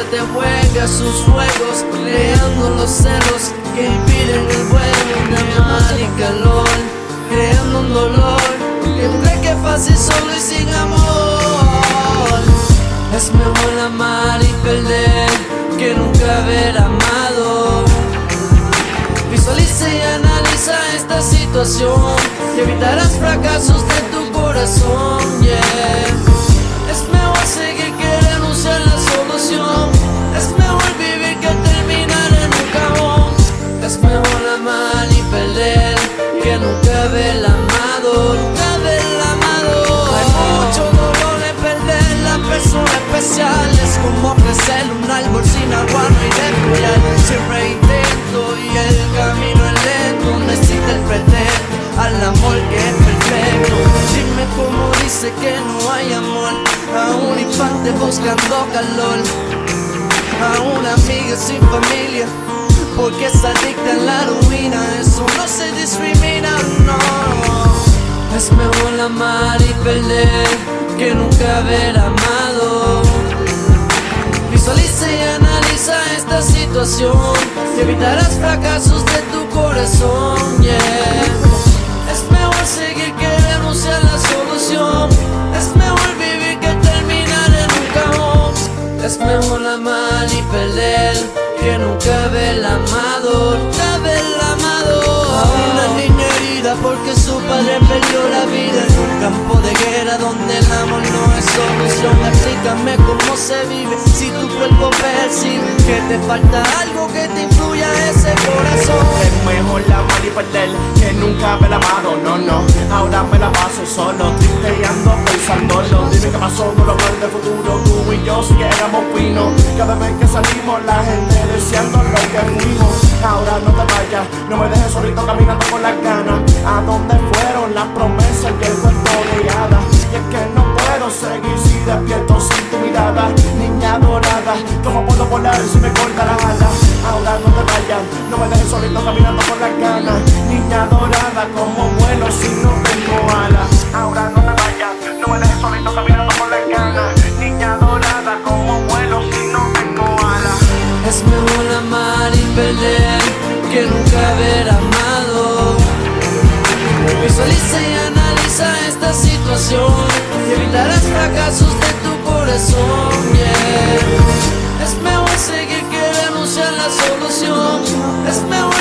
te juega sus juegos, creando los celos que impiden el vuelo de amar y calor, creando un dolor que cree que es fácil solo y sin amor. Es mejor amar y perder que nunca haber amado. Visualiza y analiza esta situación y evitarás fracasos de tu corazón, yeah. Es mejor seguir que renunciar a la solución. Es mejor vivir que terminar en un cajón. Es mejor amar y perder que nunca haber amado, nunca haber amado. Hay mucho dolor en perder las personas especiales, como crecer un árbol sin agua, no hay de cuidar. Siempre intento y el camino es lento, no existe el pretender al amor que es perfecto. Dime cómo dice que no hay amor a un infante buscando calor, a una amiga sin familia porque es adicta a la ruina. Eso no se discrimina, no. Es mejor amar y perder que nunca haber amado. Visualiza y analiza esta situación y evitarás fracasos de tu corazón, yeah. Es mejor seguir que renunciar a la solución. Es mejor vivir que terminar en un cajón. Es mejor amar y perder que nunca haber amado, nunca haber amado. A una niña herida porque su padre perdió la vida en un campo de guerra donde el amor no es solución. Explícame cómo se vive si tu cuerpo percibe que te falta algo que te influya ese corazón. Es mejor amar y perder que nunca haber amado, no, no. Ahora me la paso solo, triste y ando pensándolo. Dime qué pasó con los planes del futuro, tú y yo si éramos finos. Cada vez que salimos la gente deseando lo que fuimos. Ahora no te vayas, no me dejes solito caminando con las ganas. ¿A dónde fueron las promesas y el cuento de hadas? Y es que no puedo seguir si despierto sin tu mirada. Niña dorada, ¿cómo puedo volar si me corta la ala? Ahora no te vayas, no me dejes solito caminando con las ganas. Niña dorada, ¿cómo vuelo si no tengo alas? Ahora no te vayas, no me dejes solito caminando con las ganas. Niña dorada, ¿cómo vuelo si no tengo alas? Es mejor amar y perder que nunca haber amado. Visualiza y analiza esta situación y evitarás fracasos de tu corazón, yeah. Es mejor seguir que renunciar a la solución. Es mejor